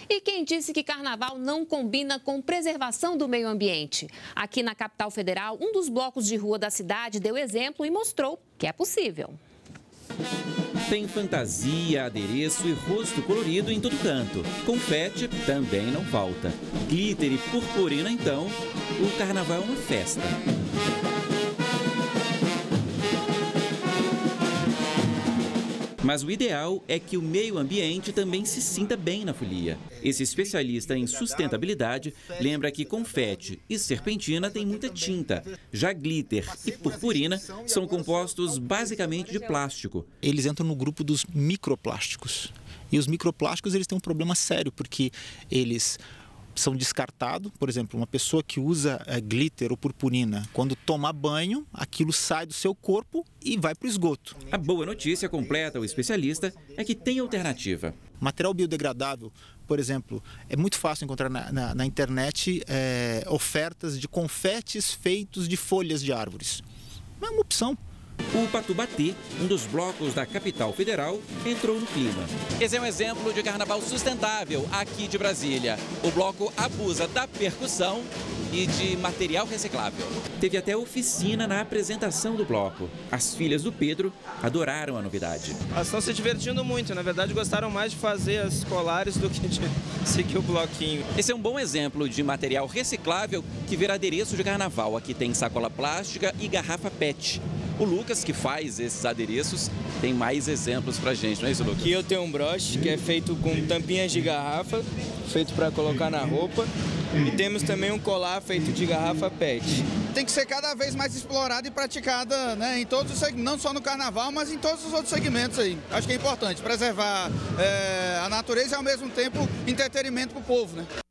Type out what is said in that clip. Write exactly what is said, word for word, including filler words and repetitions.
E quem disse que carnaval não combina com preservação do meio ambiente? Aqui na capital federal, um dos blocos de rua da cidade deu exemplo e mostrou que é possível. Tem fantasia, adereço e rosto colorido em todo canto. Confete também não falta. Glitter e purpurina, então, o carnaval é uma festa. Mas o ideal é que o meio ambiente também se sinta bem na folia. Esse especialista em sustentabilidade lembra que confete e serpentina têm muita tinta. Já glitter e purpurina são compostos basicamente de plástico. Eles entram no grupo dos microplásticos. E os microplásticos eles têm um problema sério, porque eles são descartados. Por exemplo, uma pessoa que usa é, glitter ou purpurina, quando toma banho, aquilo sai do seu corpo e vai para o esgoto. A boa notícia, completa o especialista, é que tem alternativa. Material biodegradável, por exemplo, é muito fácil encontrar na, na, na internet é, ofertas de confetes feitos de folhas de árvores. É uma opção. O Patubatê, um dos blocos da capital federal, entrou no clima. Esse é um exemplo de carnaval sustentável aqui de Brasília. O bloco abusa da percussão e de material reciclável. Teve até oficina na apresentação do bloco. As filhas do Pedro adoraram a novidade. Elas estão se divertindo muito, na verdade gostaram mais de fazer as colares do que de seguir o bloquinho. Esse é um bom exemplo de material reciclável que vira adereço de carnaval. Aqui tem sacola plástica e garrafa pet. O Lucas, que faz esses adereços, tem mais exemplos pra gente, não é isso, Lucas? Aqui eu tenho um broche que é feito com tampinhas de garrafa, feito para colocar na roupa. E temos também um colar feito de garrafa pet. Tem que ser cada vez mais explorada e praticada, né, em todos os segmentos, não só no carnaval, mas em todos os outros segmentos aí. Acho que é importante preservar é, a natureza e ao mesmo tempo entretenimento para o povo, né?